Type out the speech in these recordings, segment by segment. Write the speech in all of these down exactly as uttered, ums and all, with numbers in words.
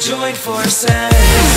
join forces.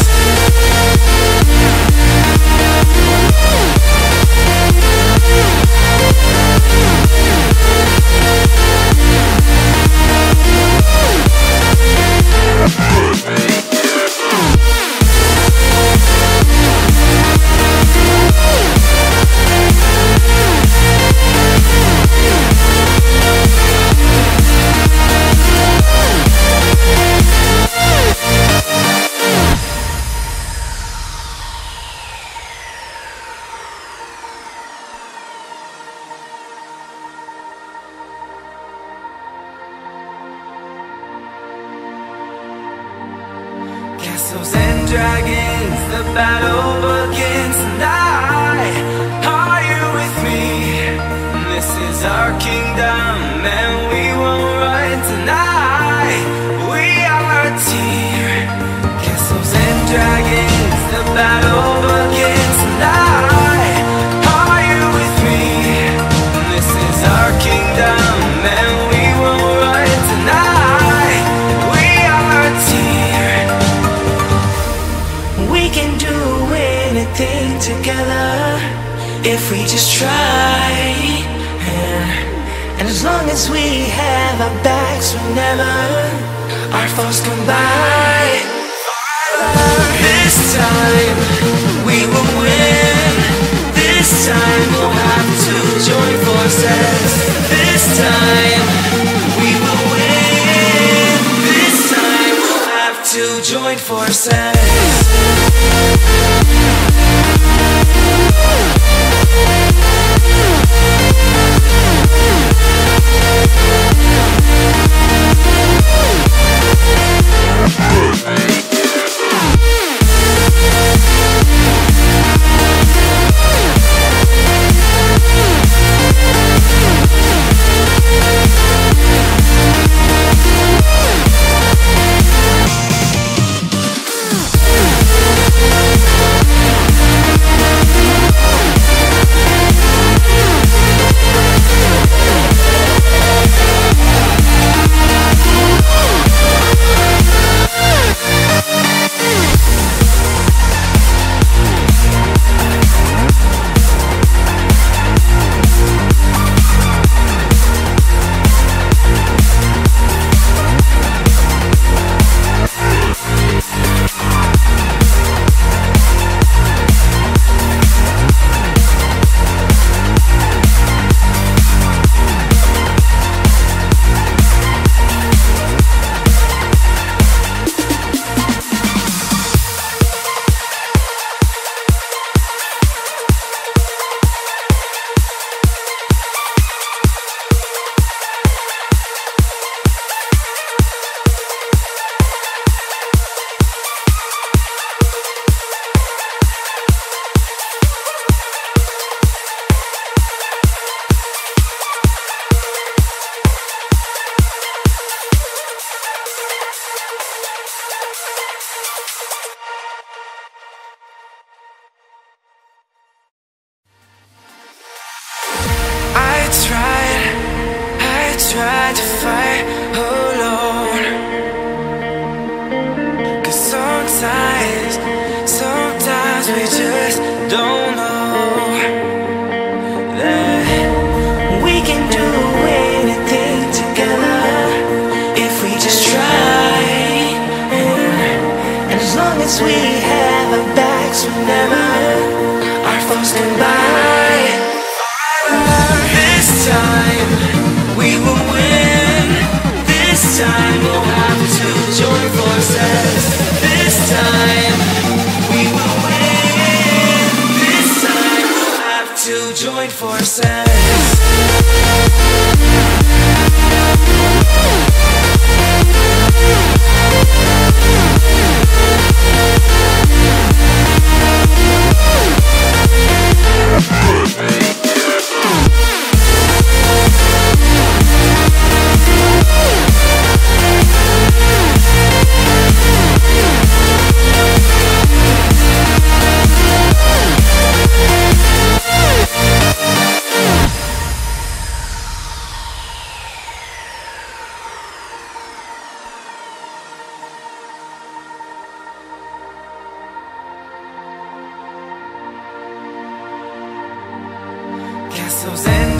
Castles and dragons, the battle begins tonight. Are you with me? This is our kingdom and we won't run tonight. We are a team. Castles and dragons, the battle begins tonight. Are you with me? This is our kingdom and we won't run tonight. We are a team. We can do anything together if we just try. And as long as we have our backs whenever our foes combine, this time we will win. This time we'll have to join forces. This time we will win. This time we'll have to join forces. Tried to fight alone, 'cause sometimes, sometimes we just don't know that we can do anything together if we just try. And as long as we have our backs whenever our foes combine, this time we will win. This time we'll have to join forces. This time we will win. This time we'll have to join forces.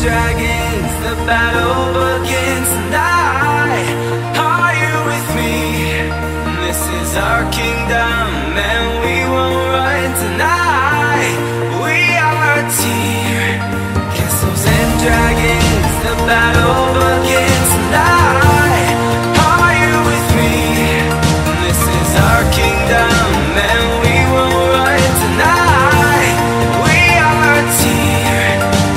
dragons, the battle begins tonight. Are you with me? This is our kingdom, and we won't run tonight. We are a team, castles and dragons, the battle begins tonight. Are you with me? This is our kingdom, and we won't run tonight. We are a team.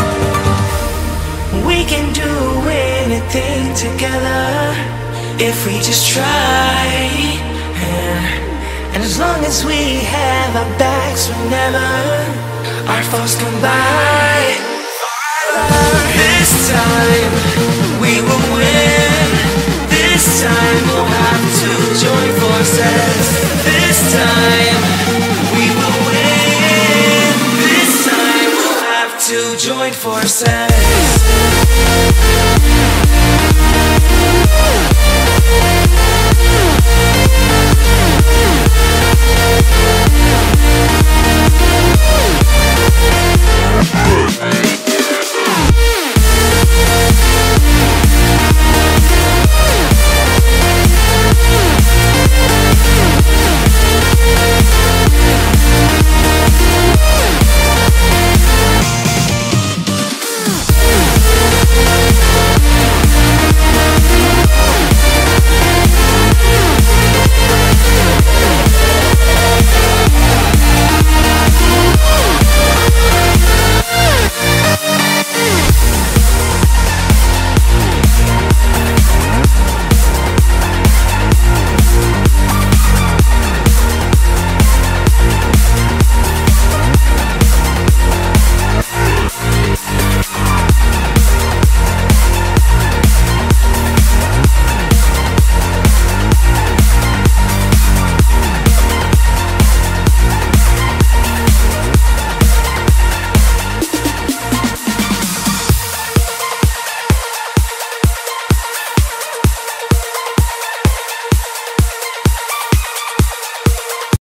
We can do anything together if we just try, yeah. And as long as we have our backs whenever our foes come by, this time we will win. This time we'll have to join forces. This time we will win. This time we'll have to join forces.